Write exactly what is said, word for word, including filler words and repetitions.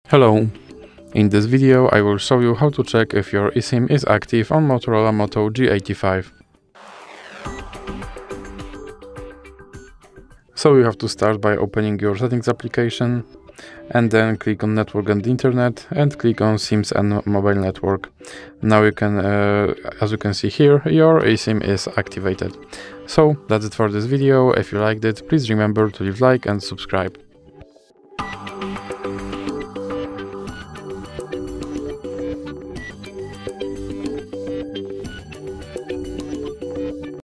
Hello! In this video I will show you how to check if your eSIM is active on Motorola Moto G eighty-five. So you have to start by opening your settings application and then click on network and internet and click on SIMs and mobile network. Now you can, uh, as you can see here, your eSIM is activated. So that's it for this video. If you liked it, please remember to leave a like and subscribe.